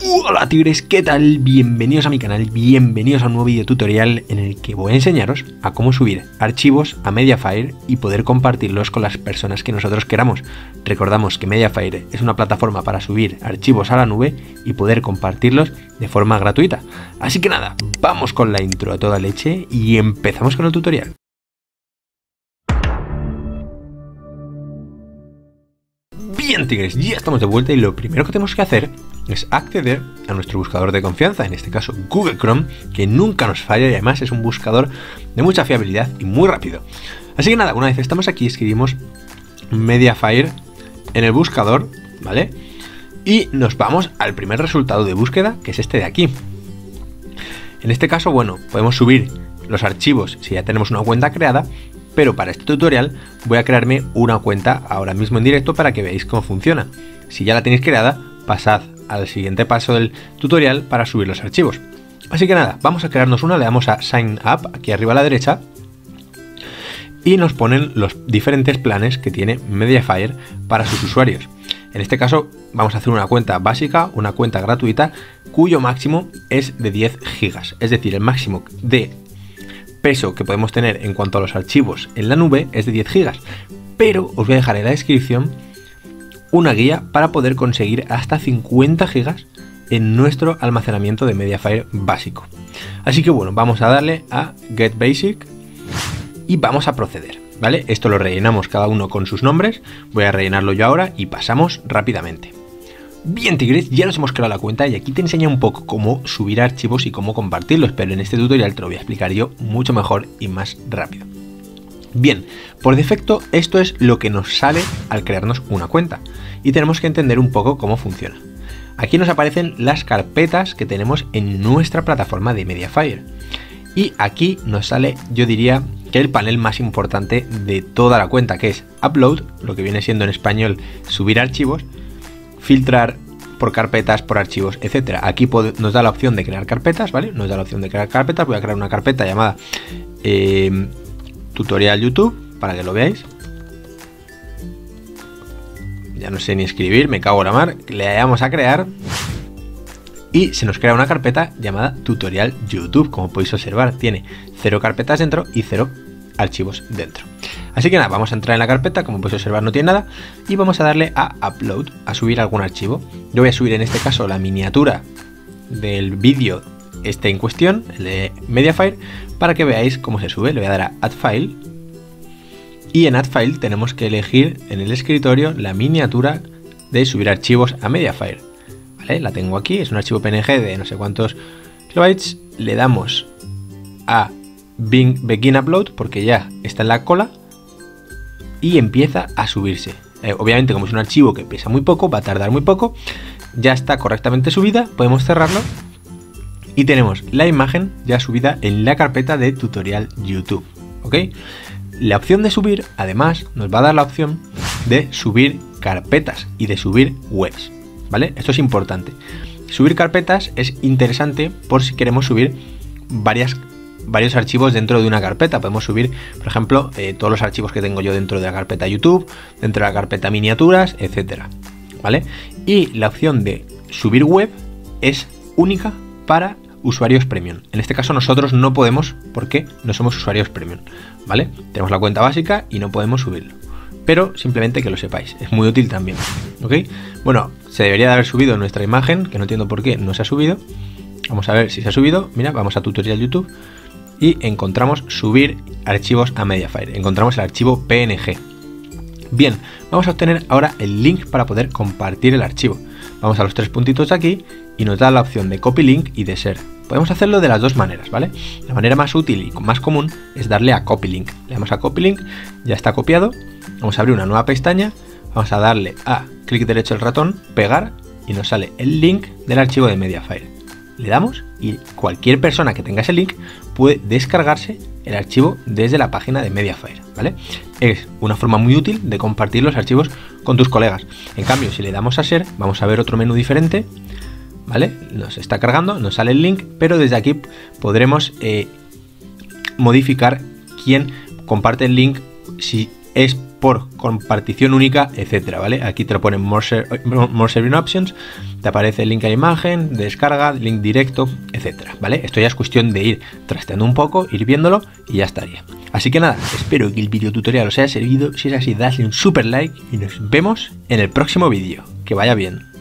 Hola tigres, ¿qué tal? Bienvenidos a mi canal, bienvenidos a un nuevo video tutorial en el que voy a enseñaros a cómo subir archivos a Mediafire y poder compartirlos con las personas que nosotros queramos. Recordamos que Mediafire es una plataforma para subir archivos a la nube y poder compartirlos de forma gratuita. Así que nada, vamos con la intro a toda leche y empezamos con el tutorial. Bien tigres, ya estamos de vuelta y lo primero que tenemos que hacer es acceder a nuestro buscador de confianza, en este caso Google Chrome, que nunca nos falla y además es un buscador de mucha fiabilidad y muy rápido. Así que nada, una vez estamos aquí escribimos Mediafire en el buscador, ¿vale? Y nos vamos al primer resultado de búsqueda, que es este de aquí. En este caso, bueno, podemos subir los archivos si ya tenemos una cuenta creada, pero para este tutorial voy a crearme una cuenta ahora mismo en directo para que veáis cómo funciona. Si ya la tenéis creada, pasad al siguiente paso del tutorial para subir los archivos. Así que nada, vamos a crearnos una, le damos a Sign Up aquí arriba a la derecha y nos ponen los diferentes planes que tiene Mediafire para sus usuarios. En este caso vamos a hacer una cuenta básica, una cuenta gratuita, cuyo máximo es de 10 gigas, es decir, el máximo de peso que podemos tener en cuanto a los archivos en la nube es de 10 gigas, pero os voy a dejar en la descripción una guía para poder conseguir hasta 50 gigas en nuestro almacenamiento de Mediafire básico. Así que bueno, vamos a darle a Get Basic y vamos a proceder, ¿vale? Esto lo rellenamos cada uno con sus nombres, voy a rellenarlo yo ahora y pasamos rápidamente. Bien tigres, ya nos hemos creado la cuenta y aquí te enseño un poco cómo subir archivos y cómo compartirlos, pero en este tutorial te lo voy a explicar yo mucho mejor y más rápido. Bien, por defecto esto es lo que nos sale al crearnos una cuenta y tenemos que entender un poco cómo funciona. Aquí nos aparecen las carpetas que tenemos en nuestra plataforma de Mediafire y aquí nos sale, yo diría, que el panel más importante de toda la cuenta, que es Upload, lo que viene siendo en español subir archivos, filtrar por carpetas, por archivos, etcétera. Aquí nos da la opción de crear carpetas, ¿vale? Nos da la opción de crear carpetas. Voy a crear una carpeta llamada tutorial YouTube para que lo veáis. Ya no sé ni escribir, me cago en la mar. Le damos a crear y se nos crea una carpeta llamada tutorial YouTube. Como podéis observar, tiene 0 carpetas dentro y 0 archivos dentro. Así que nada, vamos a entrar en la carpeta, como podéis observar no tiene nada, y vamos a darle a Upload, a subir algún archivo. Yo voy a subir en este caso la miniatura del vídeo en cuestión, el de Mediafire, para que veáis cómo se sube. Le voy a dar a Add File, y en Add File tenemos que elegir en el escritorio la miniatura de subir archivos a Mediafire. ¿Vale? La tengo aquí, es un archivo PNG de no sé cuántos kilobytes, le damos a Begin Upload porque ya está en la cola y empieza a subirse. Obviamente, como es un archivo que pesa muy poco, va a tardar muy poco. Ya está correctamente subida, podemos cerrarlo y tenemos la imagen ya subida en la carpeta de tutorial YouTube. ¿Ok? La opción de subir, además, nos va a dar la opción de subir carpetas y de subir webs. ¿Vale? Esto es importante. Subir carpetas es interesante por si queremos subir varios archivos dentro de una carpeta. Podemos subir, por ejemplo, todos los archivos que tengo yo dentro de la carpeta YouTube, dentro de la carpeta miniaturas, etcétera, ¿vale? Y la opción de subir web es única para usuarios premium. En este caso nosotros no podemos porque no somos usuarios premium, ¿vale? Tenemos la cuenta básica y no podemos subirlo. Pero simplemente que lo sepáis, es muy útil también, ¿ok? Bueno, se debería de haber subido nuestra imagen, que no entiendo por qué no se ha subido. Vamos a ver si se ha subido. Mira, vamos a tutorial YouTube y encontramos subir archivos a Mediafire. Encontramos el archivo PNG. Bien, vamos a obtener ahora el link para poder compartir el archivo. Vamos a los 3 puntitos de aquí y nos da la opción de Copy Link y de Share. Podemos hacerlo de las dos maneras, ¿vale? La manera más útil y más común es darle a Copy Link. Le damos a Copy Link, ya está copiado. Vamos a abrir una nueva pestaña, vamos a darle a clic derecho del ratón, pegar y nos sale el link del archivo de Mediafire. Le damos y cualquier persona que tenga ese link puede descargarse el archivo desde la página de Mediafire, ¿vale? Es una forma muy útil de compartir los archivos con tus colegas. En cambio, si le damos a Share, vamos a ver otro menú diferente, ¿vale? Nos está cargando, nos sale el link, pero desde aquí podremos modificar quién comparte el link, si es por compartición única, etcétera, ¿vale? Aquí te lo ponen more serving options, te aparece el link a la imagen, descarga, link directo, etcétera, ¿vale? Esto ya es cuestión de ir trasteando un poco, ir viéndolo y ya estaría. Así que nada, espero que el video tutorial os haya servido. Si es así, dadle un super like y nos vemos en el próximo vídeo. Que vaya bien.